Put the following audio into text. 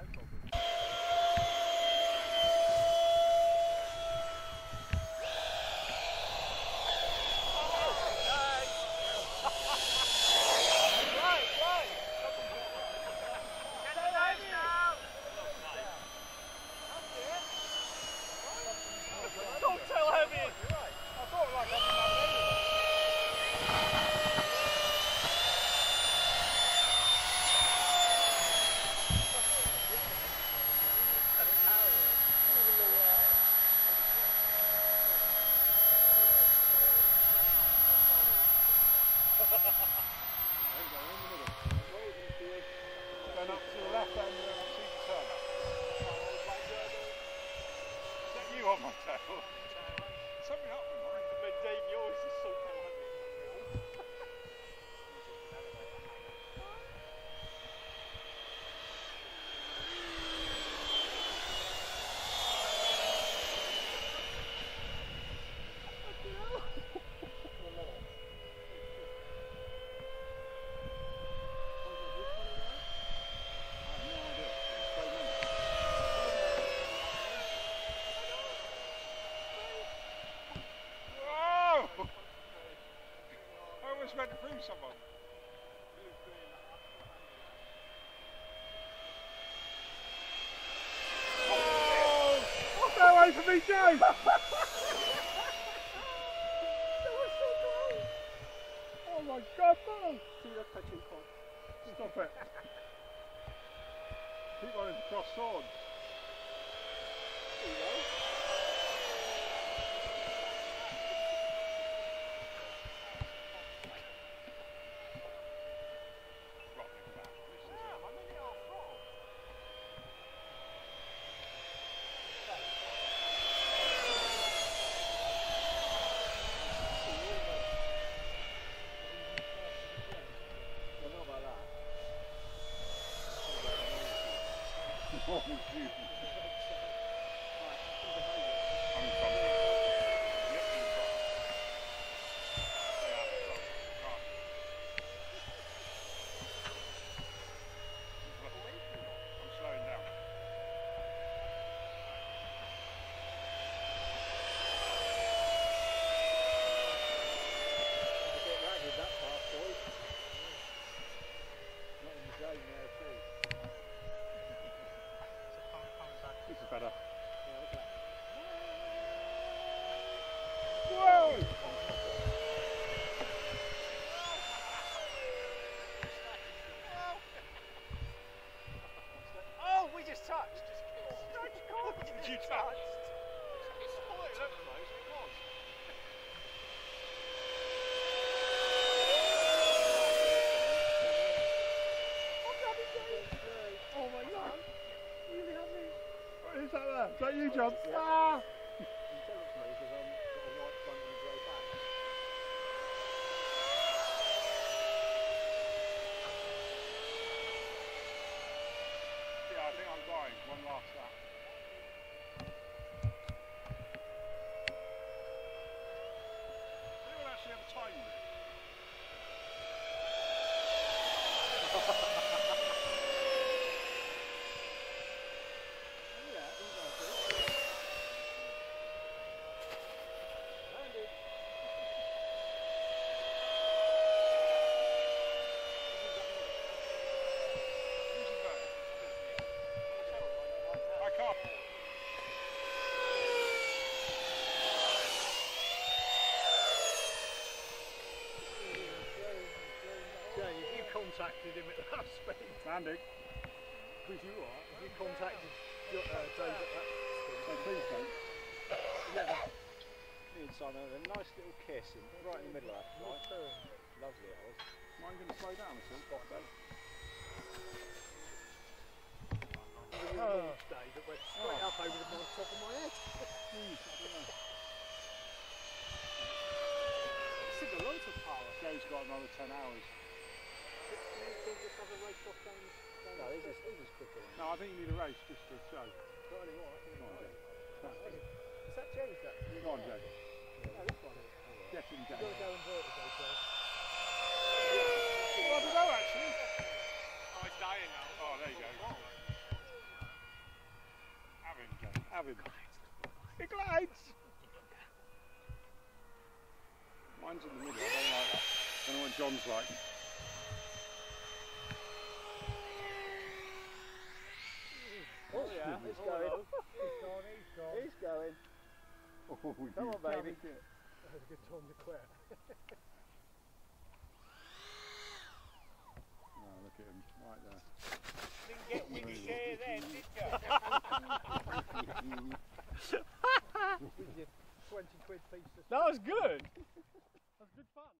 Going up to the left and see the sun. Is that you on my tail? Something up with mine. But Dave, yours is so tail heavy. Meant to prove someone. Oh! Go away from me, Joe! Oh my God! No. See that touching point. Stop it! Keep running to cross swords. There you go. Oh, Jesus. This is better. Yeah, look at that. Whoa! Oh, we just touched. Did you touch? It's spoiled, it was. Oh my God. You really have me. What is that there? Is that you, John? Yeah. Ah! You tell it to me because I've got a white front and a grey back. Yeah, I think I'm dying. One last lap. Anyone actually have a time limit? Contacted him at that speed. Andy. Was you alright? Have you contacted Dave at that speed? So please don't. Yeah. Me and Simon had a nice little kiss right in the middle of that. Right? Lovely it was. Mine going to slow down at all? Spot though. A launch day that went straight up over the top of my head. It's a lot of power. Joe's got another 10 hours. Just have a race off down no, he's just quicker. No, I think you need a race just to show. Not anymore. I think Come on, Joe. Is that Joe's that? Come on, Joe. No, this one is. Get him, Joe. You've got to go and vertigo, Joe. Well, I don't know actually. Oh, it's dying now. Oh, there you go. having? It glides! Mine's in the middle, I don't like that. I don't know what John's like. Oh yeah, he's going. He's going. Oh, Come on, baby. That was a good time to quit. Oh, look at him, right there. Didn't get with share then, did you? With your 20 quid piece of That was good.